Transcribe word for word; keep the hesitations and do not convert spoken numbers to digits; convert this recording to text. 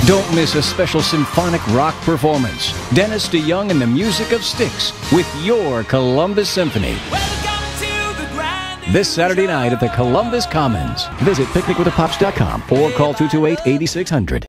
Don't miss a special symphonic rock performance. Dennis DeYoung and the music of Styx with your Columbus Symphony. This Saturday night at the Columbus Commons. Visit picnic with the pops dot com or call two two eight, eight six zero zero.